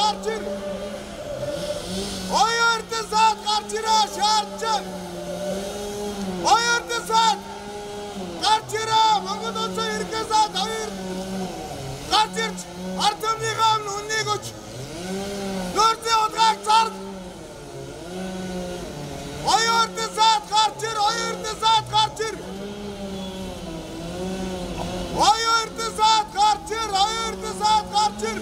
гарч ир. Хоёрдон саад гарч ирээ шаардж. Хоёрдон саад гарч ирээ Монгол улсын ерөнхий сайд хоёр гарч ирж ард түмнийхээ үннийг өч нөөцийн удгааг зард. Хоёрдон саад гарч ир, хоёрдон саад гарч ир. Хоёрдон саад гарч ир, хоёрдон саад гарч ир.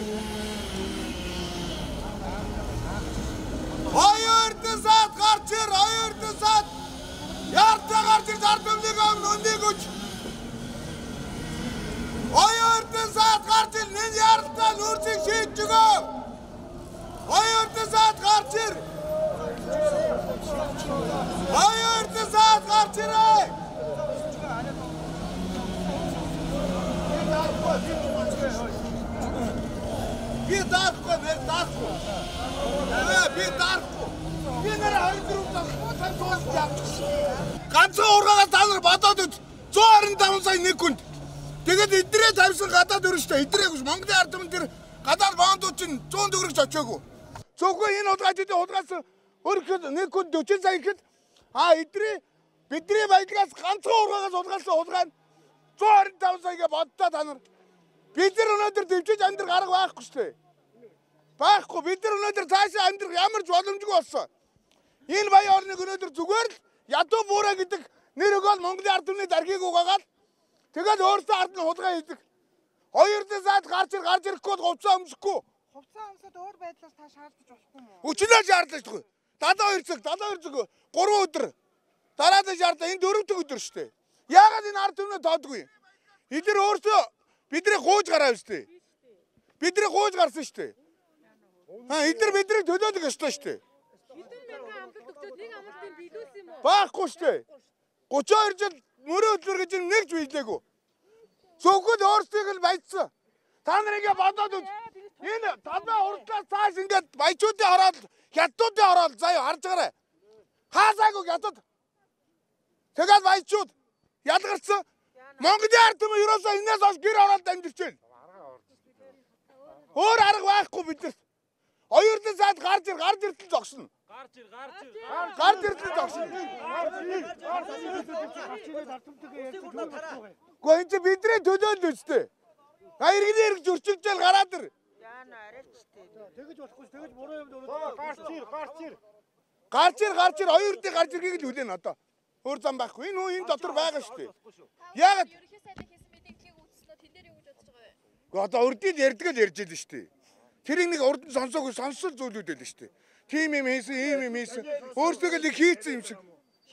Хоёрдон саад гарч ир, хоёрдон саад яартаа гарч ир ард түмнийхээ үннийг өч. Хоёрдон саад гарч ир энэ яралтай нөөцийг шийдэж өгөө. Хоёрдон саад гарч ир. Хоёрдон саад гарч ирээ. Би даахгүй, мэр даахгүй. Би даахгүй. Би нэр хоёрдон тань тоолж явчихсан. Ганцхан ургаагаа та нар бодоод үз. 125 сая нэг хүнд. Тэгээд эдрээ тавьсан гадаад өрнөштэй эдрээ гэж Монголын ард түмэн дээр гадаад бондууд чинь 100 төгрөгч очоогүй. Зөвхөн энэ удгаачдын удгаас өөрөөр нэг хүн 40 сая гэхэд эдрээ бидний баялгаас ганцхан ургаагаас удгаалсан удгаа нь 125 саяга боддоо та нар. Бид нар өнөөдөр дэвжиж амьдрах арга байхгүй шүү дээ. Байхгүй бид нар өнөөдөр цаашаа амьдрах ямар ч боломжгүй болсон. Энэ баян орныг өнөөдөр зүгээр л ядуу буураа гэдэг нэр өгөөл Монголын ард түмний даргийг угаагаад тэгээд өөрсдөө ард нь хулгай хийдэг. Хоёрдон саад гарч ирэхгүй хувцас өмсөхгүй. Хувцас өмсөд өөр байдлаас та шаардаж болохгүй мó? Өчнөө шаардаж шүү. 72 цаг 3 өдөр. Дараад нь шаардаа энэ 4 өдөр шүү дээ. Яагаад энэ ард түмнээ тоодгүй? Эдгээр өөрсдөө бидний гууж гараа шүү дээ. Бидний гууж гарсан шүү дээ. Эдгээр бидний төлөөлөх ёстой шүү дээ. Хэдэн мянган амлалт өгчөөд нэг амлалтыг биелүүлсэн юм уу? Баахгүй шүү дээ. 32 жил мөрөө хөдлөр гэж нэгж биелээгүй. Зөвхөн өөрсдийг л баяжсан. Та нар ингэ бодоод үз. Энэ талбай урдлаас цааш ингээд баячуудын ороод хятадуудын ороод заяа харж гараа. Хаасаагүй хятад. Тэгээд баячууд ялгарсан. Монголын ард түмэн ерөөсөө энэс хойш гэр ороод амьдэрч байна. Өөр арга байхгүй бидэрт. Хоёрдон саад гарч иртэл зогсно. Гарч иртэл зогсно. Гэхдээ энэ бидний төлөөлөл үстэй. Иргэний эрг зөрчилжэл гараад ир. Яана арайч тээ. Тэгэж болохгүй тэгэж буруу юм дөрөв. Гарч ир хоёрдын гарч иргийг л хүлээн одоо. Өөр зам байхгүй. Энэ дотор байгаа шүү дээ. Яагаад Ерөнхий сайдын хийсэн мэдээллийг үзснөө тэн дээр юу гэж бодож байгаа вэ? одоо урдид ярьдаг л ярьж байлаа шүү дээ. Тэрийг нэг урд нь сонсоогүй сонсол зүйлүүд байлаа шүү дээ. Тим юм хийсэн, ийм юм хийсэн. Өөрсдөө л хийцэн юм шиг.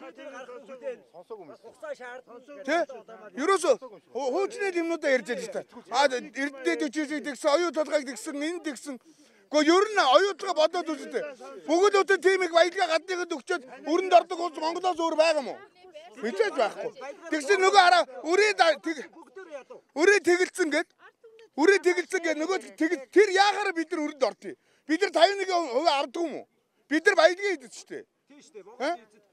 Тэ? Ерөөсөө хуучны юмнуудаа ярьж байлаа шүү дээ. Эрдэнэт үчисийг тэгсэн, оюут толгойг тэгсэн, энэ тэгсэн. Гэхдээ ер нь оюутлага бодоод үзтээ. Бүгд өтө тимийг баялгаа гадныгад өгчөөд өрөнд ордог улс Монголоос өөр байгаа мó? Мэдээж байхгүй. Тэгсэн нөгөө хараа өрөө тэгэлцэн гээд нөгөө тэр яагаар бид нар өрөнд ортыг? Бид нар 51% авдаг юм уу? Бид нар баялгаа хийдэг шүү дээ.